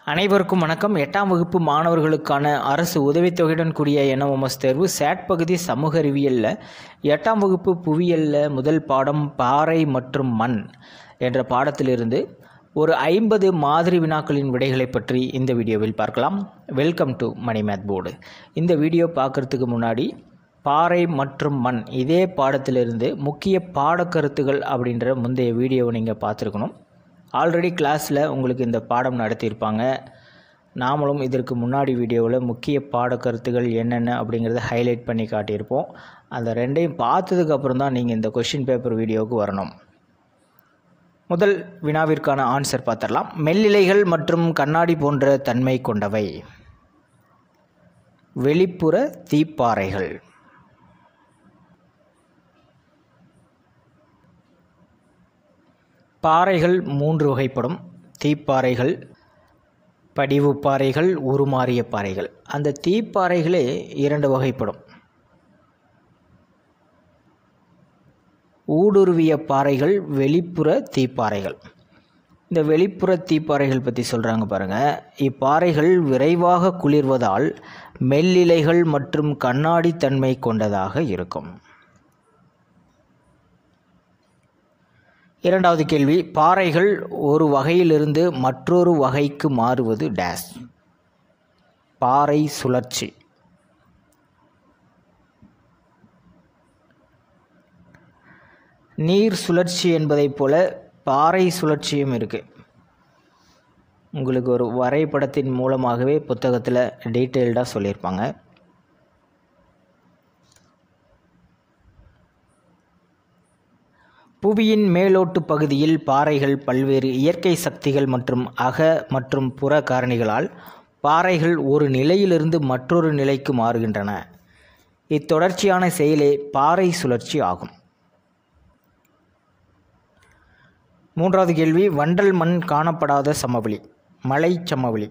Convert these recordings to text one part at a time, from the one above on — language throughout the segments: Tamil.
அனைவருக்கும் வணக்கம். 8ஆம் வகுப்பு மாணவர்களுக்கான அரசு உதவித்தொகையுடன் கூடிய என்எம்எஸ் தேர்வு சேட் பகுதி சமூக அறிவியலில் 8ஆம் வகுப்பு புவியியலில் முதல் பாடம் பாறை மற்றும் மண் என்ற பாடத்திலிருந்து ஒரு 50 மாதிரி வினாக்களின் விடைகளை பற்றி இந்த வீடியோவில் பார்க்கலாம். Welcome to Mani math board. இந்த வீடியோ பார்க்குறதுக்கு முன்னாடி பாறை மற்றும் மண் இதே பாடத்திலிருந்து முக்கிய பாடக்கருத்துகள் அப்படின்ற முந்தைய வீடியோவை நீங்கள் பார்த்துருக்கணும். ஆல்ரெடி கிளாஸில் உங்களுக்கு இந்த பாடம் நடத்தியிருப்பாங்க. நாமளும் இதற்கு முன்னாடி வீடியோவில் முக்கிய பாடக்கருத்துகள் என்னென்ன அப்படிங்கிறத ஹைலைட் பண்ணி காட்டியிருப்போம். அந்த ரெண்டையும் பார்த்ததுக்கப்புறம் தான் நீங்கள் இந்த கொஷின் பேப்பர் வீடியோவுக்கு வரணும். முதல் வினாவிற்கான ஆன்சர் பார்த்துடலாம். மெல்லிலைகள் மற்றும் கண்ணாடி போன்ற தன்மை கொண்டவை. வெளிப்புற தீப்பாறைகள். பாறைகள் 3 வகைப்படும். தீப்பாறைகள், படிவு பாறைகள், உருமாறிய பாறைகள். அந்த தீப்பாறைகளே 2 வகைப்படும். ஊடுருவிய பாறைகள், வெளிப்புற தீப்பாறைகள். இந்த வெளிப்புற தீப்பாறைகள் பற்றி சொல்கிறாங்க பாருங்கள். இப்பாறைகள் விரைவாக குளிர்வதால் மெல்லிலைகள் மற்றும் கண்ணாடி தன்மை கொண்டதாக இருக்கும். இரண்டாவது கேள்வி, பாறைகள் ஒரு வகையிலிருந்து மற்றொரு வகைக்கு மாறுவது டேஸ். பாறை சுழற்சி. நீர் சுழற்சி என்பதைப் போல பாறை சுழற்சியும் இருக்குது. உங்களுக்கு ஒரு வரைபடத்தின் மூலமாகவே புத்தகத்தில் டீட்டெயில்டாக சொல்லியிருப்பாங்க. புவியின் மேலோட்டு பகுதியில் பாறைகள் பல்வேறு இயற்கை சக்திகள் மற்றும் அக மற்றும் புற காரணிகளால் பாறைகள் ஒரு நிலையிலிருந்து மற்றொரு நிலைக்கு மாறுகின்றன. இத்தொடர்ச்சியான செயலே பாறை சுழற்சி ஆகும். மூன்றாவது கேள்வி, வண்டல் மண் காணப்படாத சமவெளி. மலை சமவெளி.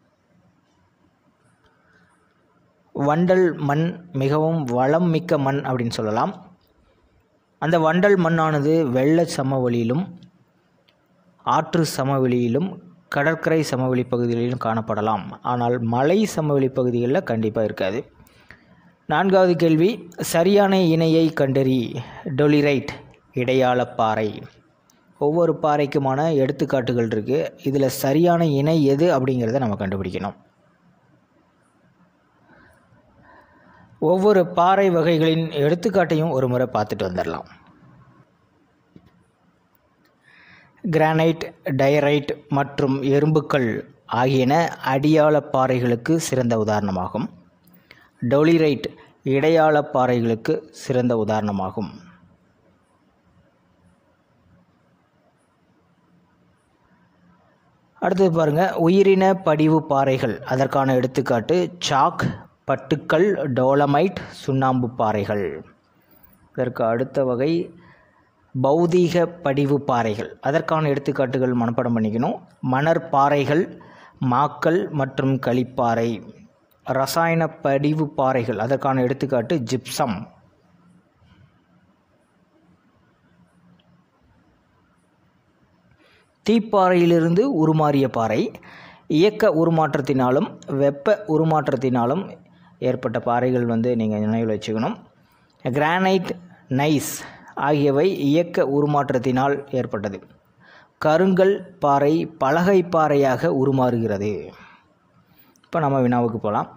வண்டல் மண் மிகவும் வளம் மிக்க மண் அப்படின்னு சொல்லலாம். அந்த வண்டல் மண்ணானது வெள்ள சமவெளியிலும் ஆற்று சமவெளியிலும் கடற்கரை சமவெளி பகுதிகளிலும் காணப்படலாம். ஆனால் மலை சமவெளி பகுதிகளில் கண்டிப்பாக இருக்காது. நான்காவது கேள்வி, சரியான இணையை கண்டறி. டொலிரைட், இடையாள பாறை. ஒவ்வொரு பாறைக்குமான எடுத்துக்காட்டுகள் இருக்குது. இதில் சரியான இணை எது அப்படிங்கிறத நம்ம கண்டுபிடிக்கணும். ஒவ்வொரு பாறை வகைகளின் எடுத்துக்காட்டையும் ஒரு முறை பார்த்துட்டு வந்துடலாம். கிரானைட், டைரைட் மற்றும் எறும்புக்கல் ஆகியன அடியாள பாறைகளுக்கு சிறந்த உதாரணமாகும். டொலிரைட் இடையாள பாறைகளுக்கு சிறந்த உதாரணமாகும். அடுத்தது பாருங்கள், உயிரின படிவு பாறைகள். அதற்கான எடுத்துக்காட்டு சாக், பட்டுக்கல், டோலமைட், சுண்ணாம்பு பாறைகள். இதற்கு அடுத்த வகை பௌதீக படிவு பாறைகள். அதற்கான எடுத்துக்காட்டுகள் மனப்பாடம் பண்ணிக்கணும். மணற்பாறைகள், மாக்கல் மற்றும் களிப்பாறை. ரசாயன படிவு பாறைகள். அதற்கான எடுத்துக்காட்டு ஜிப்சம். தீப்பாறையிலிருந்து உருமாறிய பாறை. இயக்க உருமாற்றத்தினாலும் வெப்ப உருமாற்றத்தினாலும் ஏற்பட்ட பாறைகள் நீங்கள் நினைவில் வச்சுக்கணும். கிரானைட், நைஸ் ஆகியவை இயக்க உருமாற்றத்தினால் ஏற்பட்டது. கருங்கல் பாறை பலகை பாறையாக உருமாறுகிறது. இப்போ நம்ம வினாவுக்கு போகலாம்.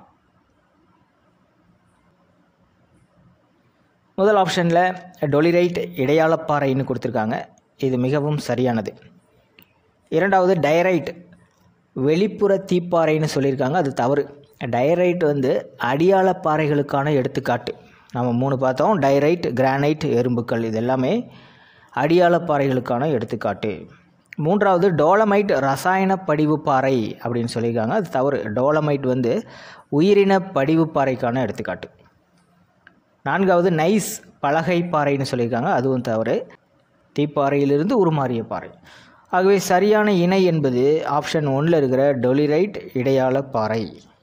முதல் ஆப்ஷனில் டொலிரைட் இடையாள பாறைன்னு கொடுத்துருக்காங்க. இது மிகவும் சரியானது. இரண்டாவது டைரைட் வெளிப்புற தீப்பாறைன்னு சொல்லியிருக்காங்க. அது தவறு. டைரைட் அடியாள பாறைகளுக்கான எடுத்துக்காட்டு. நம்ம 3 பார்த்தோம். டைரைட், கிரானைட், எறும்புக்கல் இது எல்லாமே அடியாள பாறைகளுக்கான எடுத்துக்காட்டு. மூன்றாவது டோலமைட் ரசாயன படிவு பாறை அப்படின்னு சொல்லியிருக்காங்க. அது தவறு. டோலமைட் உயிரின படிவு பாறைக்கான எடுத்துக்காட்டு. நான்காவது நைஸ் பலகை பாறைன்னு சொல்லியிருக்காங்க. அதுவும் தவறு. தீப்பாறையிலிருந்து உருமாறிய பாறை. ஆகவே சரியான இணை என்பது ஆப்ஷன் 1ல் இருக்கிற டொலிரைட் இடையாள பாறை.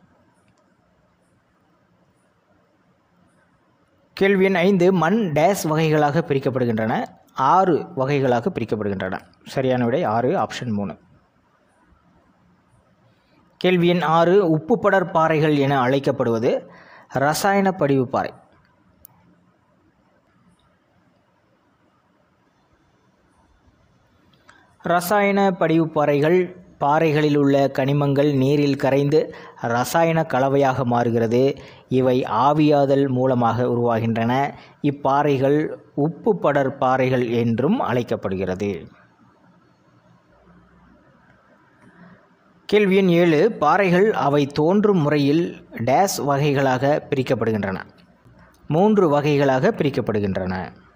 கேள்வி எண் 5, மண் டேஸ் வகைகளாக பிரிக்கப்படுகின்றன. 6 வகைகளாக பிரிக்கப்படுகின்றன. சரியான விடை 6, ஆப்ஷன் 3. கேள்வி எண் 6 உப்புப்படர் பாறைகள் என அழைக்கப்படுவது இரசாயன படிவு பாறை. இரசாயன படிவு பாறைகள் பாறைகளில் உள்ள கனிமங்கள் நீரில் கரைந்து இரசாயன கலவையாக மாறுகிறது. இவை ஆவியாதல் மூலமாக உருவாகின்றன. இப்பாறைகள் உப்புப்படர் பாறைகள் என்றும் அழைக்கப்படுகிறது. கேள்வி எண் 7 பாறைகள் அவை தோன்றும் முறையில் டேஸ் வகைகளாக பிரிக்கப்படுகின்றன. 3 வகைகளாக பிரிக்கப்படுகின்றன.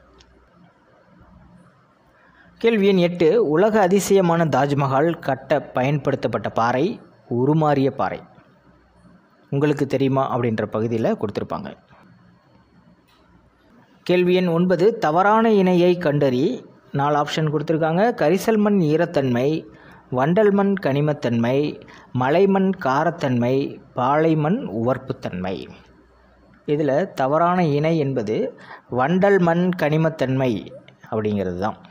கேள்வி எண் 8 உலக அதிசயமான தாஜ்மஹால் கட்ட பயன்படுத்தப்பட்ட பாறை உருமாறிய பாறை. உங்களுக்கு தெரியுமா அப்படின்ற பகுதியில் கொடுத்துருப்பாங்க. கேள்வி எண் 9 தவறான இணையை கண்டறி. 4 ஆப்ஷன் கொடுத்துருக்காங்க. கரிசல் மண் ஈரத்தன்மை, வண்டல் மண் கனிமத்தன்மை, மலைமண் காரத்தன்மை, பாலைமண் உவர்ப்புத்தன்மை. இதில் தவறான இணை என்பது வண்டல் மண் கனிமத்தன்மை அப்படிங்கிறது தான்.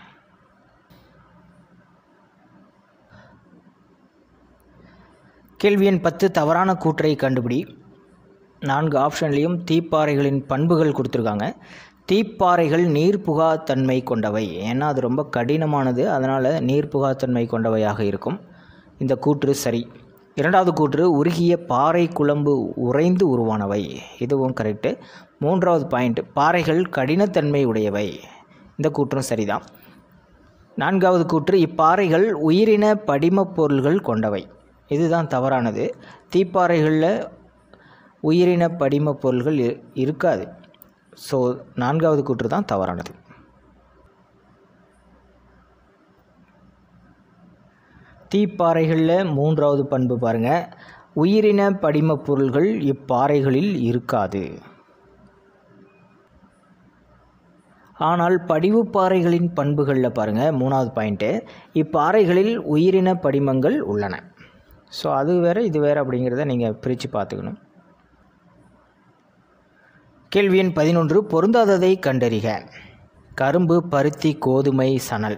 கேள்வி எண் 10 தவறான கூற்றை கண்டுபிடி. 4 ஆப்ஷன்லேயும் தீப்பாறைகளின் பண்புகள் கொடுத்துருக்காங்க. தீப்பாறைகள் நீர்ப்புகா தன்மை கொண்டவை. ஏன்னா அது ரொம்ப கடினமானது, அதனால் நீர்ப்புகா தன்மை கொண்டவையாக இருக்கும். இந்த கூற்று சரி. 2வது கூற்று உருகிய பாறை குழம்பு உறைந்து உருவானவை. இதுவும் கரெக்டு. 3வது பாயிண்ட் பாறைகள் கடினத்தன்மை உடையவை. இந்த கூற்றும் சரிதான். 4வது கூற்று இப்பாறைகள் உயிரின படிமப் பொருள்கள் கொண்டவை. இதுதான் தவறானது. தீப்பாறைகளில் உயிரின படிமப் பொருள்கள் இருக்காது. ஸோ 4வது கூற்று தான் தவறானது. தீப்பாறைகளில் 3வது பண்பு பாருங்கள், உயிரின படிமப் பொருள்கள் இப்பாறைகளில் இருக்காது. ஆனால் படிவு பாறைகளின் பண்புகளில் பாருங்கள், 3வது பாயிண்ட்டு இப்பாறைகளில் உயிரின படிமங்கள் உள்ளன. ஸோ அது வேறு இது வேறு அப்படிங்கிறத நீங்கள் பிரித்து பார்த்துக்கணும். கேள்வி எண் 11 பொருந்தாததை கண்டறிக. கரும்பு, பருத்தி, கோதுமை, சணல்.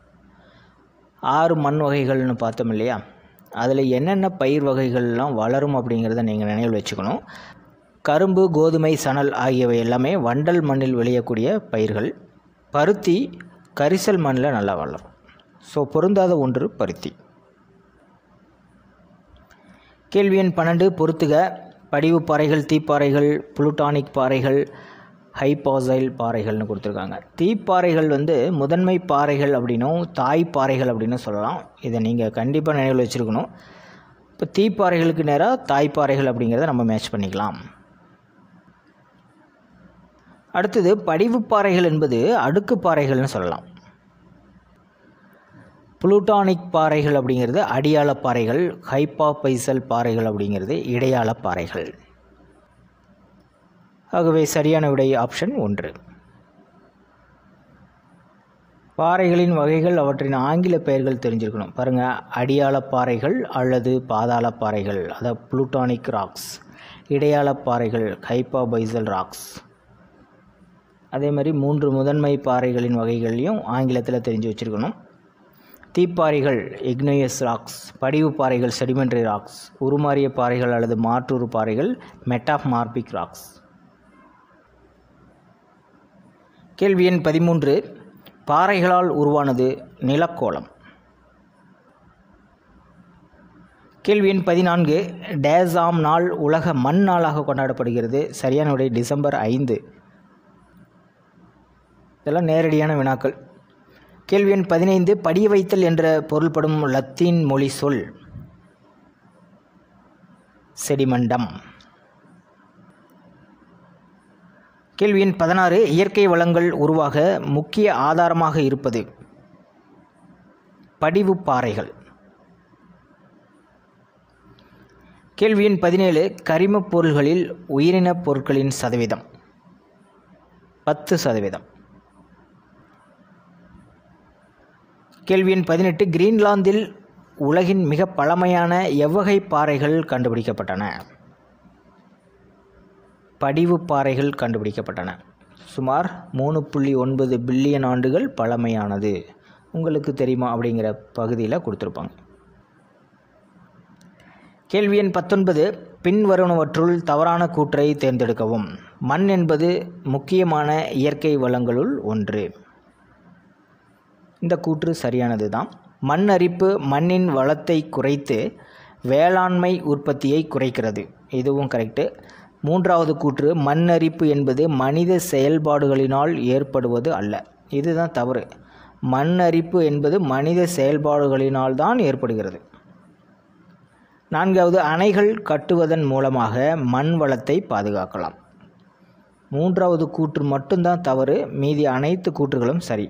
6 மண் வகைகள்னு பார்த்தோம் இல்லையா, அதில் என்னென்ன பயிர் வகைகள்லாம் வளரும் அப்படிங்கிறத நீங்கள் நினைவில் வச்சுக்கணும். கரும்பு, கோதுமை, சணல் ஆகியவை எல்லாமே வண்டல் மண்ணில் விளையக்கூடிய பயிர்கள். பருத்தி கரிசல் மண்ணில் நல்லா வளரும். ஸோ பொருந்தாத ஒன்று பருத்தி. கேள்வி எண் 12 பொறுத்துக. படிவு பாறைகள், தீப்பாறைகள், புளுட்டானிக் பாறைகள், ஹைபாசைல் பாறைகள்னு கொடுத்துருக்காங்க. தீப்பாறைகள் முதன்மை பாறைகள் அப்படின்னும் தாய் பாறைகள் அப்படின்னு சொல்லலாம். இதை நீங்கள் கண்டிப்பாக நினைவில் வச்சுருக்கணும். இப்போ தீப்பாறைகளுக்கு நேராக தாய்ப்பாறைகள் அப்படிங்கிறத நம்ம மேட்ச் பண்ணிக்கலாம். அடுத்தது படிவு பாறைகள் என்பது அடுக்கு பாறைகள்னு சொல்லலாம். புளுட்டானிக் பாறைகள் அப்படிங்கிறது அடியாள பாறைகள், ஹைபாபைசல் பாறைகள் அப்படிங்கிறது இடையாள பாறைகள். ஆகவே சரியான விடை ஆப்ஷன் 1. பாறைகளின் வகைகள் அவற்றின் ஆங்கில பெயர்கள் தெரிஞ்சிருக்கணும். பாருங்கள், அடியாள பாறைகள் அல்லது பாதாள பாறைகள், அதாவது புளுட்டானிக் ராக்ஸ். இடையாள பாறைகள் ஹைபாபைசல் ராக்ஸ். அதே மாதிரி 3 முதன்மை பாறைகளின் வகைகளையும் ஆங்கிலத்தில் தெரிஞ்சு வச்சுருக்கணும். தீப்பாறைகள் இக்னியஸ் ராக்ஸ், படிவு பாறைகள் செடிமெண்ட்ரி ராக்ஸ், உருமாறிய பாறைகள் அல்லது மாற்றூறு பாறைகள் மெட்டாமார்பிக் ராக்ஸ். கேள்வி எண் 13 பாறைகளால் உருவானது நிலக்கோளம். கேள்வி எண் 14 டேஸாம் நாள் உலக மண் நாளாக கொண்டாடப்படுகிறது. சரியான விடை டிசம்பர் 5. இதெல்லாம் நேரடியான வினாக்கள். கேள்வி எண் 15 படிய வைத்தல் என்ற பொருள்படும் லத்தீன் மொழி சொல் செடிமண்டம். கேள்வி எண் 16 இயற்கை வளங்கள் உருவாக முக்கிய ஆதாரமாக இருப்பது படிவு பாறைகள். கேள்வி எண் 17 கரிமப் பொருள்களில் உயிரினப் பொருட்களின் சதவீதம் 10%. கேள்வி எண் 18 கிரீன்லாந்தில் உலகின் மிக பழமையான எவ்வகை பாறைகள் கண்டுபிடிக்கப்பட்டன? படிவு பாறைகள் கண்டுபிடிக்கப்பட்டன. சுமார் 3.9 பில்லியன் ஆண்டுகள் பழமையானது. உங்களுக்கு தெரியுமா அப்படிங்கிற பகுதியில் கொடுத்துருப்பாங்க. கேள்வி எண் 19. பின்வருவனவற்றுள் தவறான கூற்றை தேர்ந்தெடுக்கவும். மண் என்பது முக்கியமான இயற்கை வளங்களுள் ஒன்று. இந்த கூற்று சரியானது தான். மண் அரிப்பு மண்ணின் வளத்தை குறைத்து வேளாண்மை உற்பத்தியை குறைக்கிறது. இதுவும் கரெக்டு. 3வது கூற்று, மண் அரிப்பு என்பது மனித செயல்பாடுகளினால் ஏற்படுவது அல்ல. இதுதான் தவறு. மண் அரிப்பு என்பது மனித செயல்பாடுகளினால் தான் ஏற்படுகிறது. 4வது, அணைகள் கட்டுவதன் மூலமாக மண் வளத்தை பாதுகாக்கலாம். 3வது கூற்று மட்டும்தான் தவறு, மீதி அனைத்து கூற்றுகளும் சரி.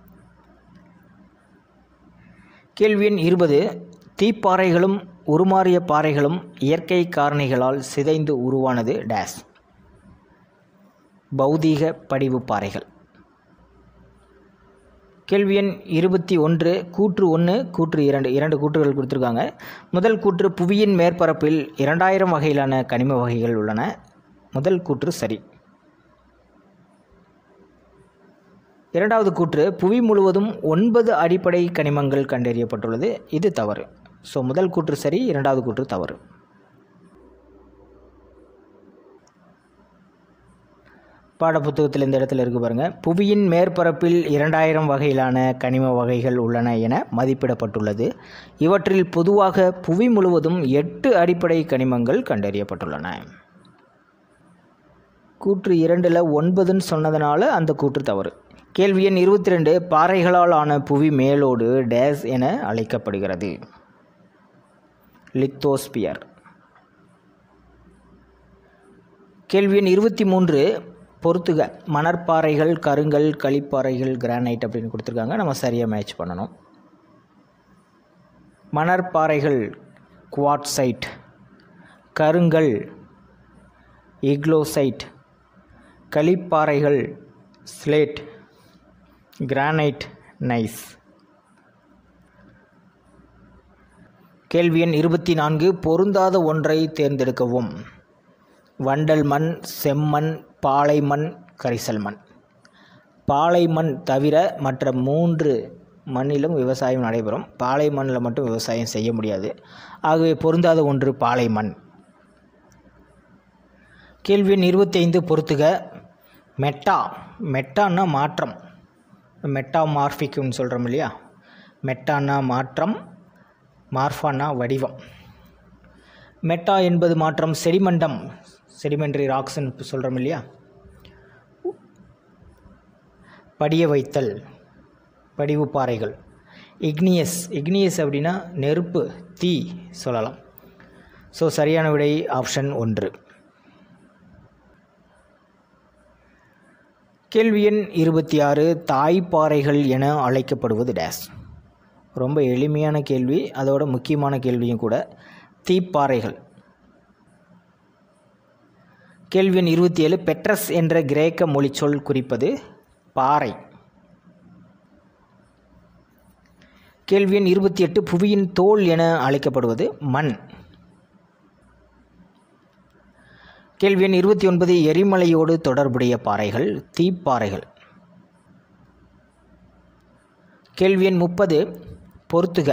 கேள்வி எண் 20. தீப்பாறைகளும் உருமாறிய பாறைகளும் இயற்கை காரணிகளால் சிதைந்து உருவானது டேஸ். பௌதீக படிவு பாறைகள். கேள்வி எண் 21. கூற்று 1, கூற்று 2, 2 கூற்றுகள் கொடுத்துருக்காங்க. முதல் கூற்று, புவியின் மேற்பரப்பில் 2000 வகையிலான கனிம வகைகள் உள்ளன. முதல் கூற்று சரி. 2வது கூற்று, புவி முழுவதும் 9 அடிப்படை கனிமங்கள் கண்டறியப்பட்டுள்ளது. இது தவறு. ஸோ முதல் கூற்று சரி, 2வது கூற்று தவறு. பாடப்புத்தகத்தில் இந்த இடத்துல இருக்கு பாருங்கள். புவியின் மேற்பரப்பில் 2000 வகையிலான கனிம வகைகள் உள்ளன என மதிப்பிடப்பட்டுள்ளது. இவற்றில் பொதுவாக புவி முழுவதும் 8 அடிப்படை கனிமங்கள் கண்டறியப்பட்டுள்ளன. கூற்று 2ல் 9ன்னு சொன்னதுனால அந்த கூற்று தவறு. கேள்வி எண் 22. பாறைகளால் ஆன புவி மேலோடு டேஸ் என அழைக்கப்படுகிறது. லித்தோஸ்பியர். கேள்வி எண் 23. பொறுத்துக. மணற்பாறைகள், கருங்கல், களிப்பாறைகள், கிரானைட் அப்படின்னு கொடுத்துருக்காங்க. நம்ம சரியாக மேட்ச் பண்ணணும். மணற்பாறைகள் குவார்ட்சைட், கருங்கல் இக்லோசைட், களிப்பாறைகள் ஸ்லேட், கிரானைட் நைஸ். கேள்வி எண் 24. பொருந்தாத ஒன்றை தேர்ந்தெடுக்கவும். வண்டல் மண், செம்மண், பாலை மண், கரிசல் மண். பாலை மண் தவிர மற்ற 3 மண்ணிலும் விவசாயம் நடைபெறும். பாலை மண்ணில் மட்டும் விவசாயம் செய்ய முடியாது. ஆகவே பொருந்தாத ஒன்று பாலை மண். கேள்வி எண் 25. பொறுத்துக. மெட்டான்னா மாற்றம். மெட்டாமார்பிக்னு சொல்கிறோம் இல்லையா. மெட்டானா மாற்றம், மார்ஃபானா வடிவம். மெட்டா என்பது மாற்றம். செடிமண்டம், செடிமெண்ட்ரி ராக்ஸ்ன்னு சொல்கிறோம் இல்லையா. படிய வைத்தல், படிவு பாறைகள். இக்னியஸ் அப்படின்னா நெருப்பு, தீ சொல்லலாம். ஸோ சரியான விடை ஆப்ஷன் 1. கேள்வி எண் 26. தாய்ப்பாறைகள் என அழைக்கப்படுவது டேஸ். ரொம்ப எளிமையான கேள்வி, அதோட முக்கியமான கேள்வியும் கூட. தீப்பாறைகள். கேள்வி எண் 27. பெட்ரஸ் என்ற கிரேக்க மொழிச்சொல் குறிப்பது பாறை. கேள்வி எண் 28. புவியின் தோல் என அழைக்கப்படுவது மண். கேள்வி எண் 29. எரிமலையோடு தொடர்புடைய பாறைகள் தீப்பாறைகள். கேள்வி எண் 30. பொறுத்துக.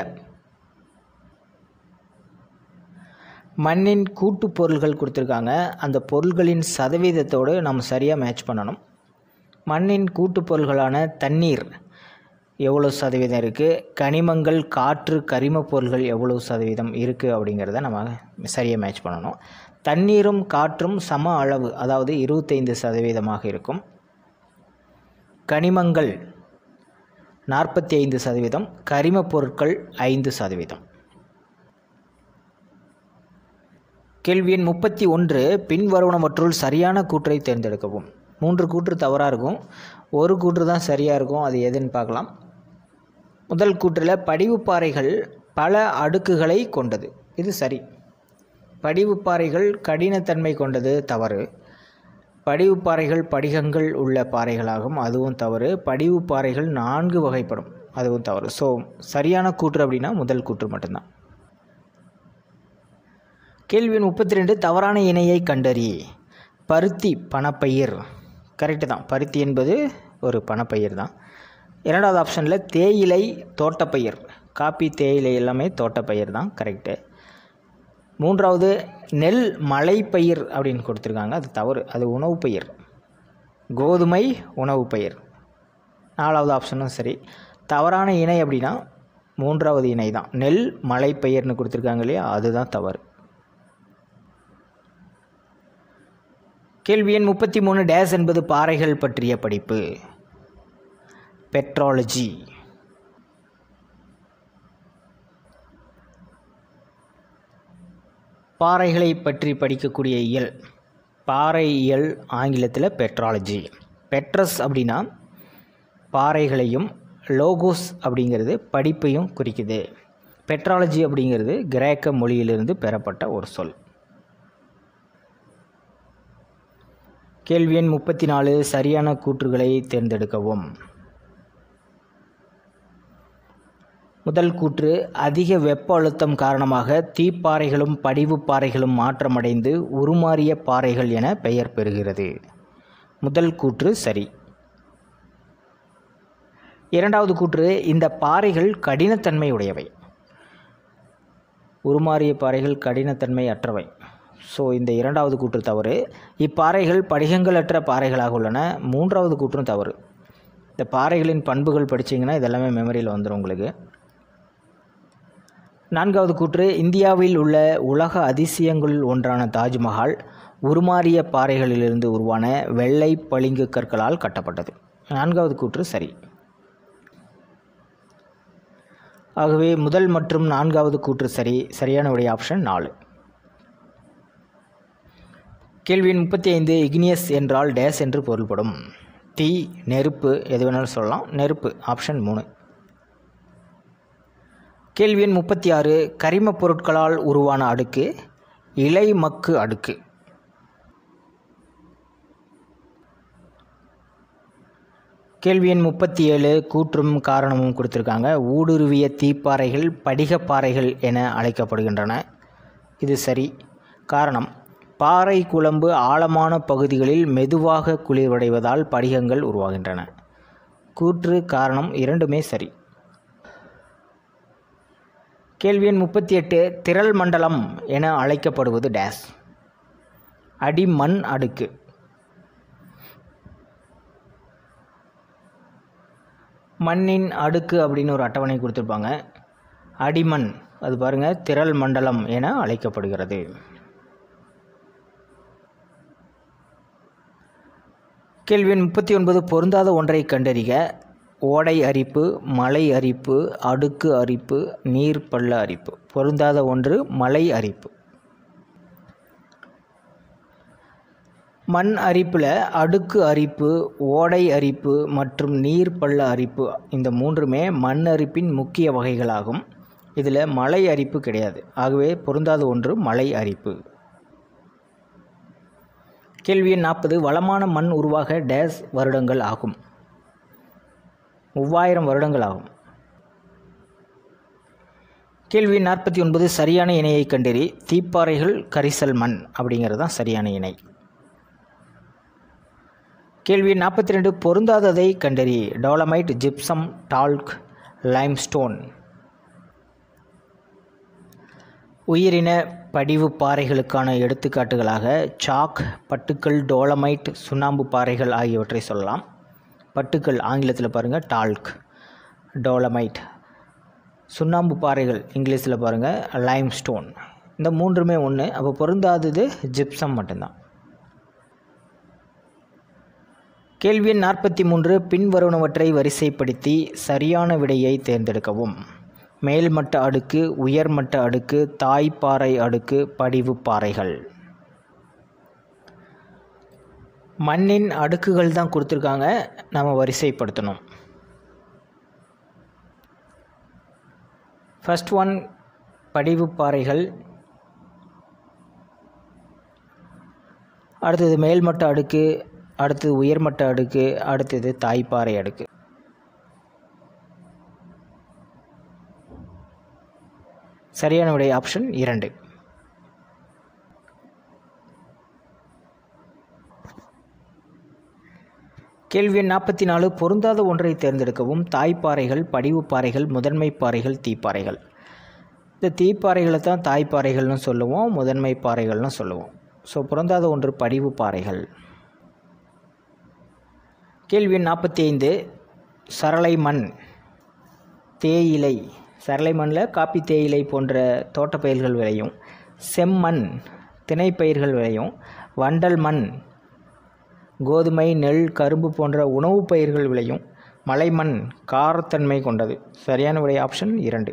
மண்ணின் கூட்டு பொருள்கள் கொடுத்துருக்காங்க. அந்த பொருள்களின் சதவீதத்தோடு நம்ம சரியாக மேட்ச் பண்ணணும். மண்ணின் கூட்டு பொருள்களான தண்ணீர் எவ்வளோ சதவீதம் இருக்குது, கனிமங்கள், காற்று, கரிம பொருள்கள் எவ்வளோ சதவீதம் இருக்குது அப்படிங்கிறத நம்ம சரியாக மேட்ச் பண்ணணும். தண்ணீரும் காற்றும் சம அளவு, அதாவது 25% இருக்கும். கனிமங்கள் 45%, கரிம பொருட்கள் 5%. கேள்வி எண் 31. பின்வருவனவற்றுள் சரியான கூற்றை தேர்ந்தெடுக்கவும். 3 கூற்று தவறாக இருக்கும், ஒரு கூற்று தான் சரியாக இருக்கும். அது எதுன்னு பார்க்கலாம். முதல் கூற்றில் படிவுப்பாறைகள் பல அடுக்குகளை கொண்டது. இது சரி. படிவுப்பாறைகள் கடினத்தன்மை கொண்டது தவறு. படிவுப்பாறைகள் படிகங்கள் உள்ள பாறைகளாகும், அதுவும் தவறு. படிவுப்பாறைகள் 4 வகைப்படும், அதுவும் தவறு. ஸோ சரியான கூற்று அப்படின்னா முதல் கூற்று மட்டும்தான். கேள்வி 32. தவறான இணையை கண்டறி. பருத்தி பணப்பயிர். கரெக்டு தான். பருத்தி என்பது ஒரு பணப்பயிர் தான். 2வது ஆப்ஷனில் தேயிலை தோட்டப்பயிர். காப்பி, தேயிலை எல்லாமே தோட்டப்பயிர் தான். கரெக்டு. மூன்றாவது நெல் மலைப்பயிர் அப்படின்னு கொடுத்துருக்காங்க, அது தவறு, அது உணவு பயிர், கோதுமை உணவு பயிர். நாலாவது ஆப்ஷனும் சரி. தவறான இணை அப்படின்னா மூன்றாவது இணை தான், நெல் மலைப்பயிர்னு கொடுத்துருக்காங்க இல்லையா, அதுதான் தவறு. கேள்வி எண் 33 டேஸ் என்பது பாறைகள் பற்றிய படிப்பு. பெட்ராலஜி. பாறைகளை பற்றி படிக்கக்கூடிய இயல், பாறை இயல் ஆங்கிலத்தில் பெட்ராலஜி. பெட்ரஸ் அப்படின்னா பாறைகளையும், லோகோஸ் அப்படிங்கிறது படிப்பையும் குறிக்குது. பெட்ராலஜி அப்படிங்கிறது கிரேக்க மொழியிலிருந்து பெறப்பட்ட ஒரு சொல். கேள்வி எண் 34 சரியான கூற்றுகளை தேர்ந்தெடுக்கவும். முதல் கூற்று, அதிக வெப்ப அழுத்தம் காரணமாக தீப்பாறைகளும் படிவு பாறைகளும் மாற்றமடைந்து உருமாறிய பாறைகள் என பெயர் பெறுகிறது. முதல் கூற்று சரி. இரண்டாவது கூற்று, இந்த பாறைகள் கடினத்தன்மை உடையவை. உருமாறிய பாறைகள் கடினத்தன்மை அற்றவை. ஸோ இந்த இரண்டாவது கூற்று தவறு. இப்பாறைகள் படிகங்களற்ற பாறைகளாக உள்ளன. மூன்றாவது கூற்றும் தவறு. இந்த பாறைகளின் பண்புகள் படிச்சிங்கன்னா இதெல்லாமே மெமரியில் வந்துடும் உங்களுக்கு. நான்காவது கூற்று, இந்தியாவில் உள்ள உலக அதிசயங்களில் ஒன்றான தாஜ்மஹால் உருமாறிய பாறைகளிலிருந்து உருவான வெள்ளை பளிங்கு கற்களால் கட்டப்பட்டது. நான்காவது கூற்று சரி. ஆகவே முதல் மற்றும் நான்காவது கூற்று சரி. சரியான விடை ஆப்ஷன் 4. கேள்வி எண் 35 இக்னியஸ் என்றால் டேஸ் என்று பொருள்படும். தீ, நெருப்பு, எது வேணாலும் சொல்லலாம். நெருப்பு ஆப்ஷன் 3. கேள்வி எண் 36 கரிமப் பொருட்களால் உருவான அடுக்கு இலை மக்கு அடுக்கு. கேள்வி எண் 37 கூற்றும் காரணமும் கொடுத்துருக்காங்க. ஊடுருவிய தீப்பாறைகள் படிகப்பாறைகள் என அழைக்கப்படுகின்றன. இது சரி. காரணம், பாறை குழம்பு ஆழமான பகுதிகளில் மெதுவாக குளிர்வடைவதால் படிகங்கள் உருவாகின்றன. கூற்று காரணம் இரண்டுமே சரி. கேள்வி எண் 38 திரள் மண்டலம் என அழைக்கப்படுவது டேஸ். அடிமண் அடுக்கு. மண்ணின் அடுக்கு அப்படின்னு ஒரு அட்டவணை கொடுத்துருப்பாங்க. அடிமண் அது பாருங்கள், திரள் மண்டலம் என அழைக்கப்படுகிறது. கேள்வி எண் 39 பொருந்தாத ஒன்றை கண்டறிக. ஓடை அரிப்பு, மலை அரிப்பு, அடுக்கு அரிப்பு, நீர் பள்ள அரிப்பு. பொருந்தாத ஒன்று மலை அரிப்பு. மண் அரிப்பில் அடுக்கு அரிப்பு, ஓடை அரிப்பு மற்றும் நீர் பள்ள அரிப்பு இந்த மூன்றுமே மண் அரிப்பின் முக்கிய வகைகளாகும். இதில் மலை அரிப்பு கிடையாது. ஆகவே பொருந்தாத ஒன்று மலை அரிப்பு. கேள்வி எண் 40 வளமான மண் உருவாக டேஸ் வருடங்கள் ஆகும். 3000 வருடங்கள் ஆகும். கேள்வி 49 சரியான இணையை கண்டறி. தீப்பாறைகள் கரிசல் மண் அப்படிங்கிறது தான் சரியான இணை. கேள்வி 42 பொருந்தாததை கண்டறி. Dolomite, gypsum, talc, limestone. உயிரின படிவு பாறைகளுக்கான எடுத்துக்காட்டுகளாக சாக், பட்டுக்கள், டோலமைட், சுண்ணாம்பு பாறைகள் ஆகியவற்றை சொல்லலாம். பட்டுக்கள் ஆங்கிலத்தில் பாருங்கள் டால்க், டோலமைட். சுண்ணாம்பு பாறைகள் இங்கிலீஷில் பாருங்கள் லைம்ஸ்டோன். இந்த மூன்றுமே ஒன்று. அப்போ பொருந்தாதது ஜிப்சம் மட்டும்தான். கேள்வி எண் 43 பின்வருவனவற்றை வரிசைப்படுத்தி சரியான விடையை தேர்ந்தெடுக்கவும். மேல்மட்ட அடுக்கு, உயர்மட்ட அடுக்கு, தாய்ப்பாறை அடுக்கு, படிவு பாறைகள். மண்ணின் அடுக்குகள் தான் கொடுத்துருக்காங்க, நம்ம வரிசைப்படுத்தணும். ஃபர்ஸ்ட் ஒன் படிவு பாறைகள், அடுத்தது மேல்மட்ட அடுக்கு, அடுத்தது உயர்மட்ட அடுக்கு, அடுத்தது தாய்ப்பாறை அடுக்கு. சரியான விடை ஆப்ஷன் 2. கேள்வி எண் 44 பொருந்தாத ஒன்றை தேர்ந்தெடுக்கவும். தாய்ப்பாறைகள், படிவு பாறைகள், முதன்மை பாறைகள், தீப்பாறைகள். இந்த தீப்பாறைகளை தான் தாய்ப்பாறைகள்னு சொல்லுவோம், முதன்மை பாறைகள்னு சொல்லுவோம். ஸோ பொருந்தாத ஒன்று படிவு பாறைகள். கேள்வி 45. சரளை மண், தேயிலை, சரளை மண்ணில் காப்பி தேயிலை போன்ற தோட்டப்பயிர்கள் விளையும். செம்மண் திணைப்பயிர்கள் விளையும். வண்டல் மண் கோதுமை, நெல், கரும்பு போன்ற உணவுப் பயிர்கள் விளையும். மலைமண் காரத்தன்மை கொண்டது. சரியான விடை ஆப்ஷன் 2.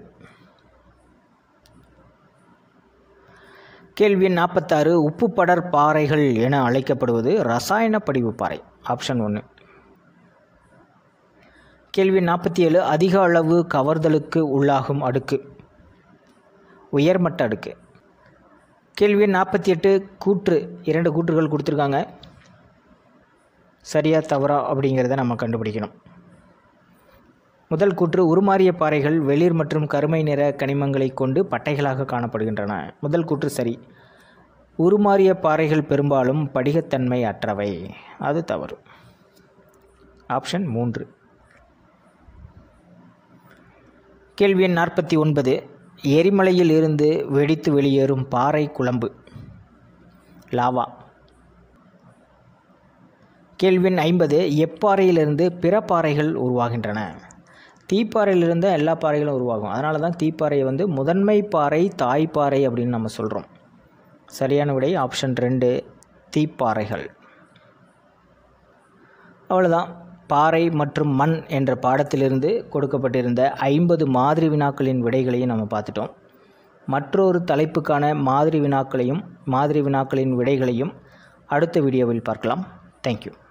கேள்வி 46. உப்பு படர் பாறைகள் என அழைக்கப்படுவது ரசாயன படிவு பாறை. ஆப்ஷன் 1. கேள்வி 47. அதிக அளவு கவர்தலுக்கு உள்ளாகும் அடுக்கு, உயர்மட்ட அடுக்கு. கேள்வி 48. கூற்று, 2 கூற்றுகள் கொடுத்துருக்காங்க. சரியா தவறா அப்படிங்கிறத நம்ம கண்டுபிடிக்கணும். முதல் கூற்று, உருமாறிய பாறைகள் வெளிர் மற்றும் கருமை நிற கனிமங்களை கொண்டு பட்டைகளாக காணப்படுகின்றன. முதல் கூற்று சரி. உருமாறிய பாறைகள் பெரும்பாலும் படிகத்தன்மை அற்றவை. அது தவறு. ஆப்ஷன் 3. கேள்வி 49. எரிமலையில் இருந்து வெடித்து வெளியேறும் பாறை குழம்பு, லாவா. கேள்வி 50. எப்பாறையிலிருந்து பிற பாறைகள் உருவாகின்றன? தீப்பாறையிலிருந்து எல்லா பாறைகளும் உருவாகும். அதனால தான் தீப்பாறையை முதன்மை பாறை, தாய்ப்பாறை அப்படின்னு நம்ம சொல்கிறோம். சரியான விடை ஆப்ஷன் 2, தீப்பாறைகள். அவ்வளோதான். பாறை மற்றும் மண் என்ற பாடத்திலிருந்து கொடுக்கப்பட்டிருந்த 50 மாதிரி வினாக்களின் விடைகளையும் நம்ம பார்த்துட்டோம். மற்றொரு தலைப்புக்கான மாதிரி வினாக்களின் விடைகளையும் அடுத்த வீடியோவில் பார்க்கலாம். தேங்க்யூ.